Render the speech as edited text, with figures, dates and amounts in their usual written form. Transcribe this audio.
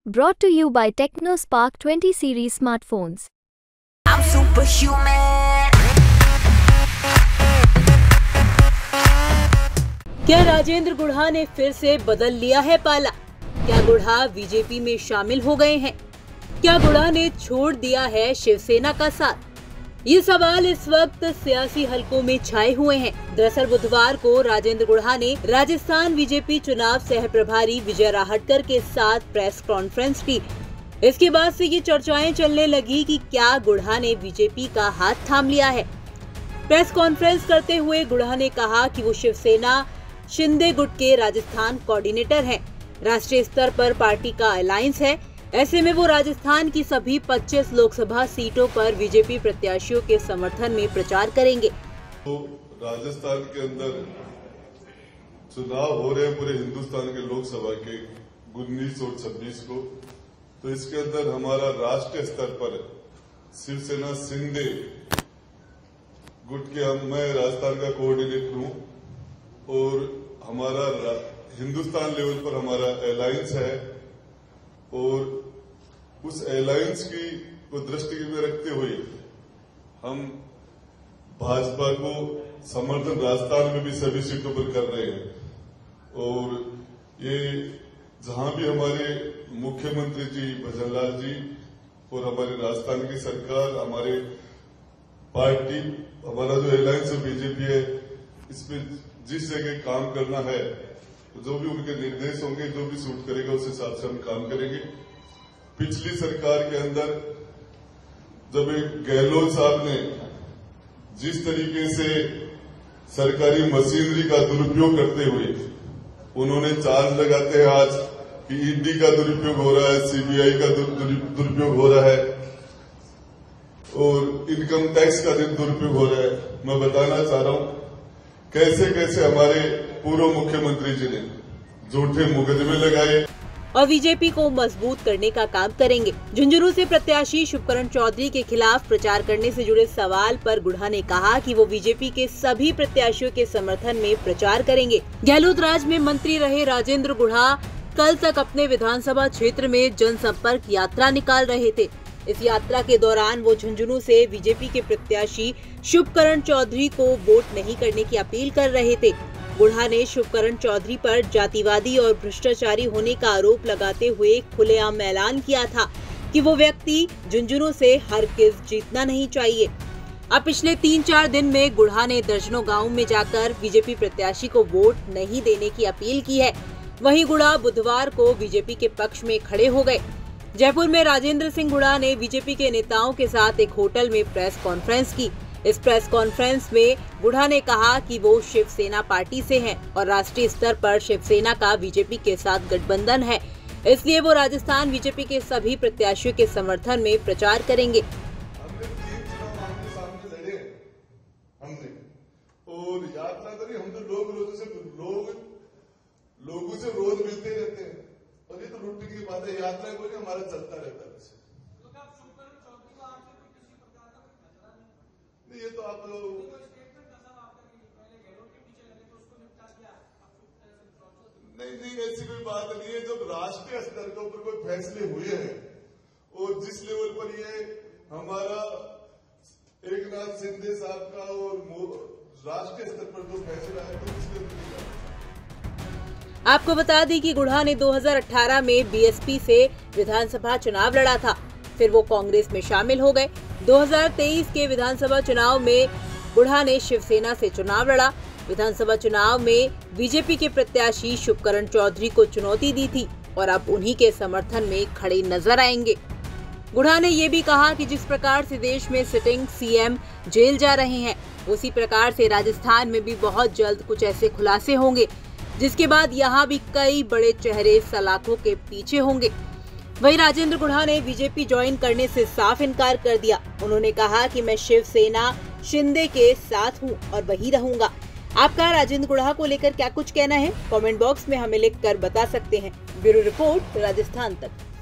Brought to you by TechnoSpark 20 series smartphones. I'm superhuman. क्या राजेंद्र गुढ़ा ने फिर से बदल लिया है पाला? क्या गुढ़ा बीजेपी में शामिल हो गए हैं? क्या गुढ़ा ने छोड़ दिया है शिवसेना का साथ? ये सवाल इस वक्त सियासी हलकों में छाए हुए हैं। दरअसल बुधवार को राजेंद्र गुढ़ा ने राजस्थान बीजेपी चुनाव सह प्रभारी विजय राहटकर के साथ प्रेस कॉन्फ्रेंस की। इसके बाद से ये चर्चाएं चलने लगी कि क्या गुढ़ा ने बीजेपी का हाथ थाम लिया है। प्रेस कॉन्फ्रेंस करते हुए गुढ़ा ने कहा कि वो शिवसेना शिंदे गुट के राजस्थान कोऑर्डिनेटर हैं। राष्ट्रीय स्तर पर पार्टी का अलायंस है। ऐसे में वो राजस्थान की सभी 25 लोकसभा सीटों पर बीजेपी प्रत्याशियों के समर्थन में प्रचार करेंगे। तो राजस्थान के अंदर चुनाव हो रहे हैं पूरे हिंदुस्तान के लोकसभा के 19 और 26 को, तो इसके अंदर हमारा राष्ट्रीय स्तर पर शिवसेना शिंदे गुट के मैं राजस्थान का कोऑर्डिनेटर हूं और हमारा हिंदुस्तान लेवल पर हमारा अलायंस है और उस अलायंस को दृष्टि में रखते हुए हम भाजपा को समर्थन राजस्थान में भी सभी सीटों पर कर रहे हैं। और ये जहां भी हमारे मुख्यमंत्री जी भजनलाल जी और हमारे राजस्थान की सरकार, हमारे पार्टी, हमारा जो अलायंस है बीजेपी है, इसमें जिस जगह काम करना है, जो भी उनके निर्देश होंगे, जो भी सूट करेगा उस हिसाब से हम काम करेंगे। पिछली सरकार के अंदर जब एक गहलोत साहब ने जिस तरीके से सरकारी मशीनरी का दुरुपयोग करते हुए उन्होंने चार्ज लगाते हैं आज कि ईडी का दुरुपयोग हो रहा है, सीबीआई का दुरुपयोग हो रहा है और इनकम टैक्स का दुरुपयोग हो रहा है। मैं बताना चाह रहा हूं कैसे कैसे हमारे पूर्व मुख्यमंत्री जी ने झूठे मुकदमे लगाए और बीजेपी को मजबूत करने का काम करेंगे। झुंझुनू से प्रत्याशी शुभकरण चौधरी के खिलाफ प्रचार करने से जुड़े सवाल पर गुढ़ा ने कहा कि वो बीजेपी के सभी प्रत्याशियों के समर्थन में प्रचार करेंगे। गहलोत राज में मंत्री रहे राजेंद्र गुढ़ा कल तक अपने विधानसभा क्षेत्र में जनसंपर्क यात्रा निकाल रहे थे। इस यात्रा के दौरान वो झुंझुनू से बीजेपी के प्रत्याशी शुभकरण चौधरी को वोट नहीं करने की अपील कर रहे थे। गुढ़ा ने शुभकरण चौधरी पर जातिवादी और भ्रष्टाचारी होने का आरोप लगाते हुए खुलेआम ऐलान किया था कि वो व्यक्ति झुंझुनू से हरगिज जीतना नहीं चाहिए। अब पिछले 3-4 दिन में गुढ़ा ने दर्जनों गाँव में जाकर बीजेपी प्रत्याशी को वोट नहीं देने की अपील की है। वहीं गुढ़ा बुधवार को बीजेपी के पक्ष में खड़े हो गए। जयपुर में राजेंद्र सिंह गुढ़ा ने बीजेपी के नेताओं के साथ एक होटल में प्रेस कॉन्फ्रेंस की। इस प्रेस कॉन्फ्रेंस में गुढ़ा ने कहा कि वो शिवसेना पार्टी से हैं और राष्ट्रीय स्तर पर शिवसेना का बीजेपी के साथ गठबंधन है, इसलिए वो राजस्थान बीजेपी के सभी प्रत्याशियों के समर्थन में प्रचार करेंगे। हमने 3 चुनाव आमने सामने लड़े, हमने और यात्रा करी। हम तो लोगों से रोज मिलते रहते हैं और ये तो लुट्टी की बात है। यात्रा कोई नहीं, हमारा चलता रहता है। ये तो आप नहीं, ऐसी कोई बात नहीं है। जब राष्ट्रीय स्तर के ऊपर कोई फैसले हुए हैं और जिस लेवल पर ये हमारा एकनाथ शिंदे साहब का और राष्ट्रीय स्तर पर जो फैसला है तो इसलिए आपको बता दें कि गुढ़ा ने 2018 में बीएसपी से विधानसभा चुनाव लड़ा था, फिर वो कांग्रेस में शामिल हो गए। 2023 के विधानसभा चुनाव में गुढ़ा ने शिवसेना से चुनाव लड़ा। विधानसभा चुनाव में बीजेपी के प्रत्याशी शुभकरण चौधरी को चुनौती दी थी और अब उन्हीं के समर्थन में खड़े नजर आएंगे। गुढ़ा ने ये भी कहा कि जिस प्रकार से देश में सिटिंग सीएम जेल जा रहे हैं, उसी प्रकार से राजस्थान में भी बहुत जल्द कुछ ऐसे खुलासे होंगे जिसके बाद यहाँ भी कई बड़े चेहरे सलाखों के पीछे होंगे। वहीं राजेंद्र गुढ़ा ने बीजेपी ज्वाइन करने से साफ इनकार कर दिया। उन्होंने कहा कि मैं शिवसेना शिंदे के साथ हूं और वही रहूंगा। आपका राजेंद्र गुढ़ा को लेकर क्या कुछ कहना है? कमेंट बॉक्स में हमें लिखकर बता सकते हैं। ब्यूरो रिपोर्ट, राजस्थान तक।